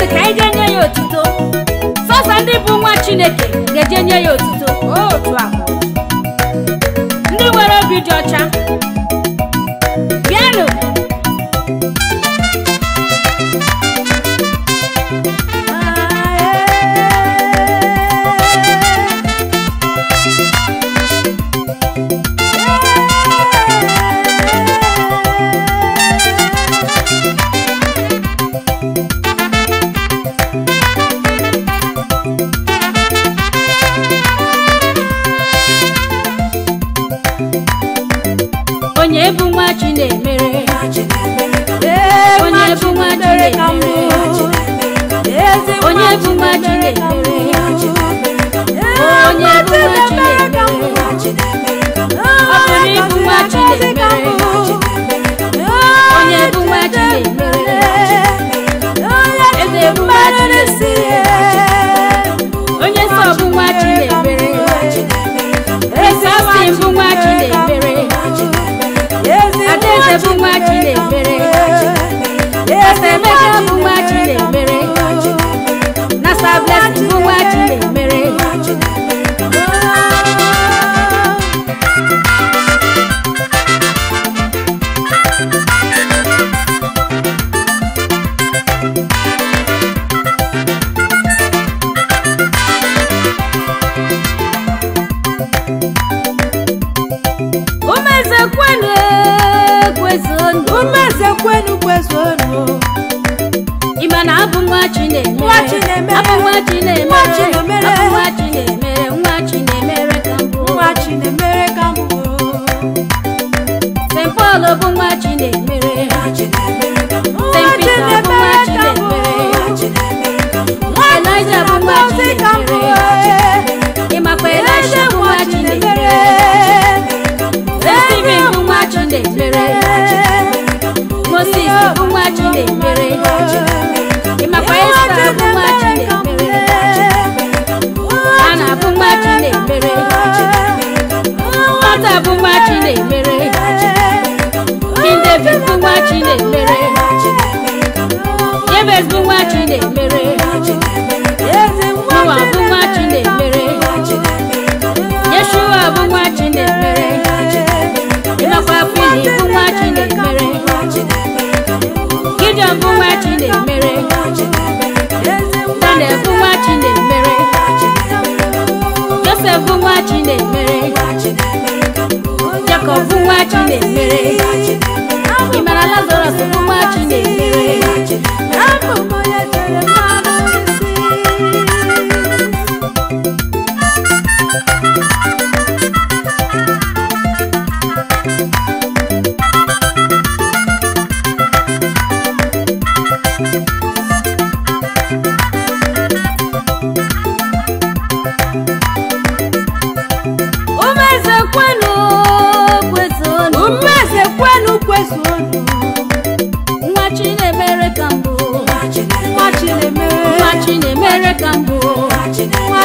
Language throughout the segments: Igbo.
ka anyị jenye ya otuto. Sọsọ ndị bụ nwa Chineke ga-ejenye ya otuto. Otu ahụ ndị nwere obi dị ọcha bịanụ. Onye bụ nwa Chinemere, onye bụ nwa Chinemere, onye bụ nwa Chinemere, onye bụ nwa Chinemere, ọ bụrụ ịbụ nwa Chinemere, onye bụ nwa Chinemere, eze bụ nwa Chinemere, onye nsọ bụ nwa Chinemere, eze asị bụ nwa Chinemere, Adeze bụ nwa Chinemere, Esemeka bụ nwa Chinemere, Nasa Blessing bụ nwa Chinemere. Imana abụ nwa Chinemere, abụ nwa Chinemere, abụ nwa Chinemere, nwa Chinemere ka mbụ, nwa Chinemere ka mbụ. Saint Paul bụ nwa Chinemere, Saint Peter bụ nwa Chinemere, Elijah bụ nwa Chinemere, ịmakwa Elisha bụ nwa Chinemere, Stephen bụ nwa Chinemere, Moses bụ nwa Chinemere, ịmakwa Esther bụ nwa Chinemere, Hannah bụ nwa Chinemere, Martha bụ nwa Chinemere, King David bụ nwa Chinemere, Jabez bụ nwa Chinemere, Noah bụ nwa Chinemere, Yeshua bụ nwa Chinemere, ịmakwa Philip bụ nwa Chinemere, Gideon bụ nwa Chinemere, Daniel bụ nwa Chinemere, Joseph bụ nwa Chinemere, Jacob bụ nwa Chinemere, ịmara Lazarus bụ nwa Chinemere. Nwa Chinemere ka mbụ, nwa Chinemere ka mbụ, nwa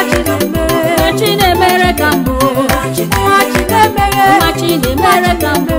Chinemere ka mbụ, nwa Chinemere ka mbụ.